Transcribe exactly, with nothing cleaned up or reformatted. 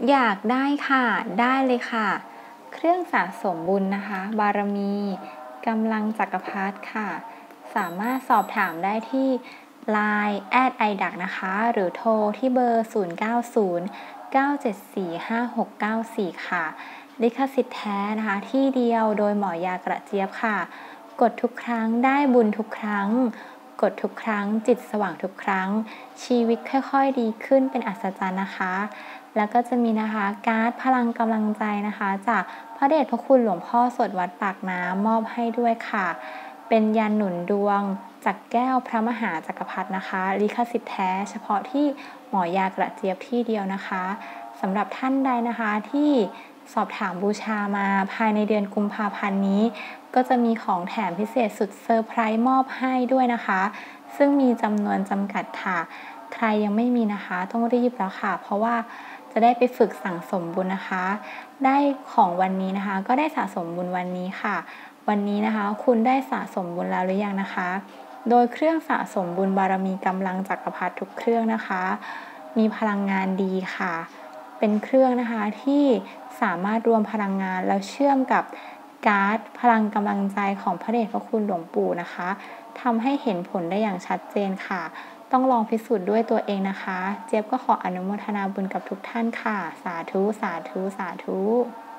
อยากได้ค่ะได้เลยค่ะเครื่องสะสมบุญนะคะบารมีกำลังจักรพรรดิค่ะสามารถสอบถามได้ที่ ไลน์ แอท ไอ ดัก นะคะหรือโทรที่เบอร์ ศูนย์ เก้า ศูนย์ เก้า เจ็ด สี่ ห้า หก เก้า สี่ ค่ะลิขสิทธิ์แท้นะคะที่เดียวโดยหมอยากระเจี๊ยบค่ะกดทุกครั้งได้บุญทุกครั้งกดทุกครั้งจิตสว่างทุกครั้งชีวิตค่อยๆดีขึ้นเป็นอัศจรรย์นะคะแล้วก็จะมีนะคะการ์ดพลังกำลังใจนะคะจากพระเดชพระคุณหลวงพ่อสดวัดปากน้ำมอบให้ด้วยค่ะเป็นยันหนุนดวงจากแก้วพระมหาจักรพรรดินะคะลิขสิทธิ์แท้เฉพาะที่หมอยากระเจี๊ยบที่เดียวนะคะสำหรับท่านใดนะคะที่สอบถามบูชามาภายในเดือนกุมภาพันธ์นี้ก็จะมีของแถมพิเศษสุดเซอร์ไพรส์มอบให้ด้วยนะคะซึ่งมีจำนวนจำกัดค่ะใครยังไม่มีนะคะต้องรีบแล้วค่ะเพราะว่าจะได้ไปฝึกสั่งสมบุญนะคะได้ของวันนี้นะคะก็ได้สะสมบุญวันนี้ค่ะวันนี้นะคะคุณได้สะสมบุญแล้วหรือยังนะคะโดยเครื่องสะสมบุญบารมีกำลังจักรพรรดิทุกเครื่องนะคะมีพลังงานดีค่ะเป็นเครื่องนะคะที่สามารถรวมพลังงานแล้วเชื่อมกับการ์ดพลังกำลังใจของพระเดชพระคุณหลวงปู่นะคะทำให้เห็นผลได้อย่างชัดเจนค่ะต้องลองพิสูจน์ด้วยตัวเองนะคะเจี๊ยบก็ขออนุโมทนาบุญกับทุกท่านค่ะสาธุสาธุสาธุ